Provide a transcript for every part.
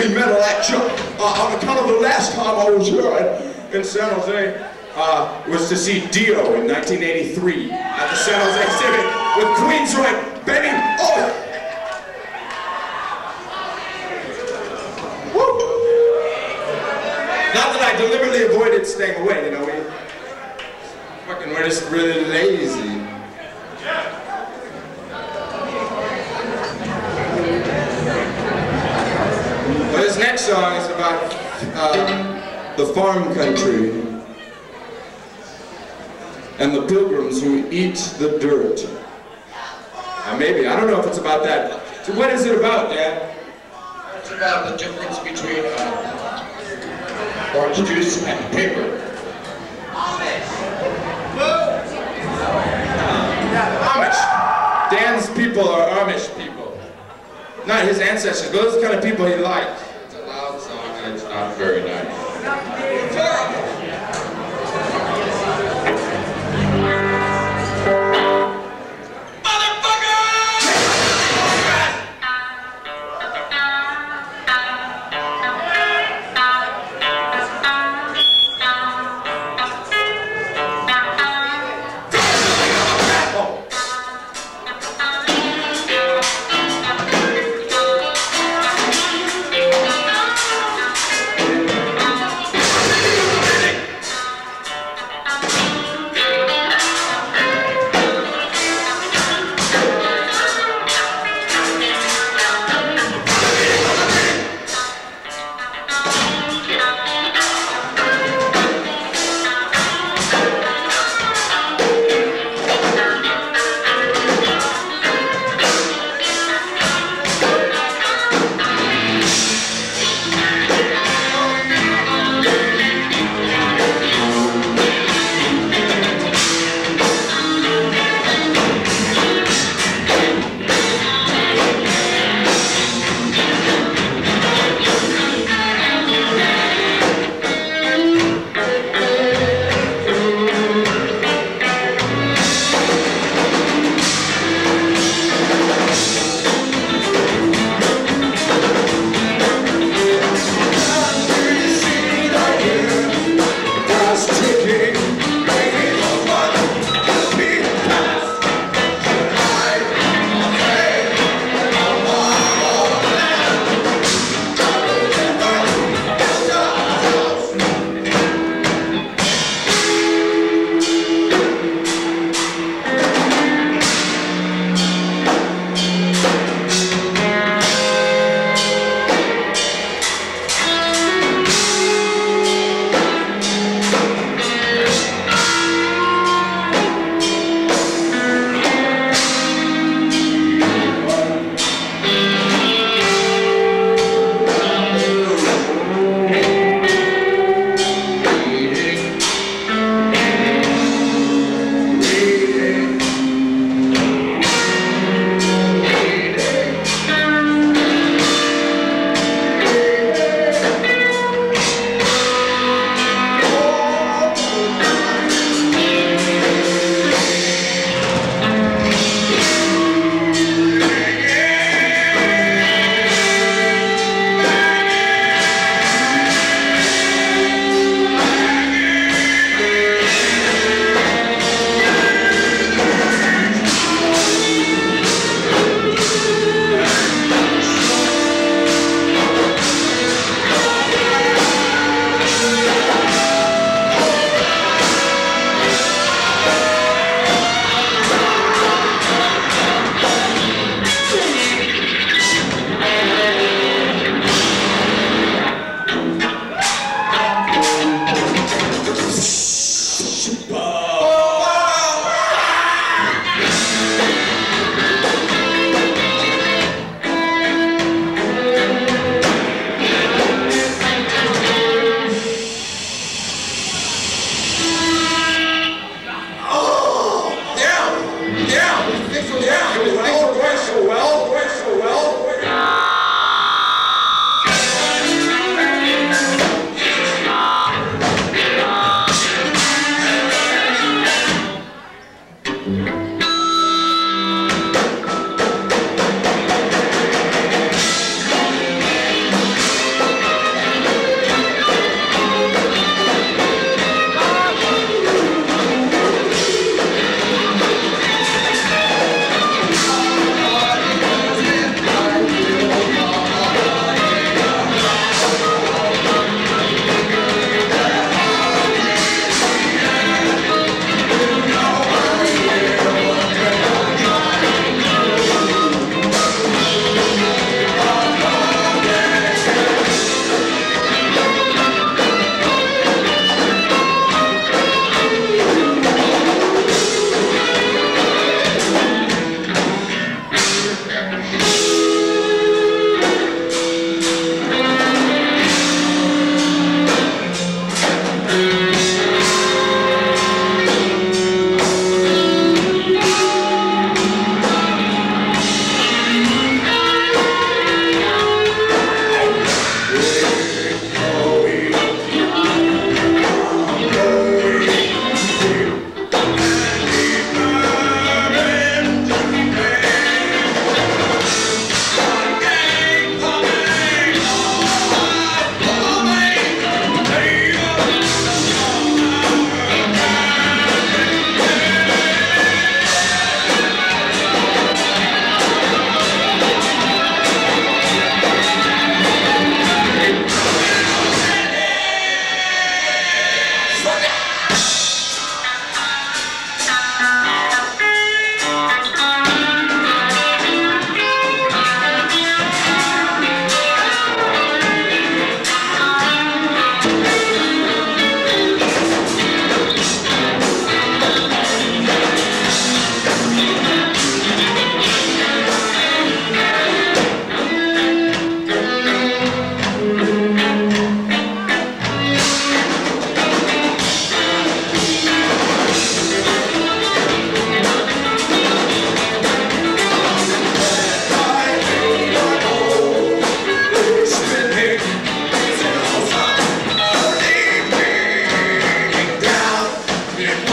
heavy metal at you. On account of the last time I was here in San Jose, was to see Dio in 1983 at the San Jose Civic with Queensryche, baby. Oh! Woo! Not that I deliberately avoided staying away, you know, we're just really lazy. Well, this next song is about the farm country and the pilgrims who eat the dirt. Maybe, I don't know if it's about that. So what is it about, Dad? It's about the difference between orange juice and paper. Amish. Dan's people are Amish people. Not his ancestors, but those kind of people he liked. It's a loud song and it's not very nice.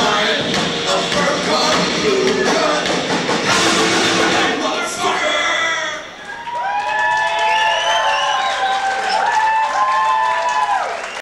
fire.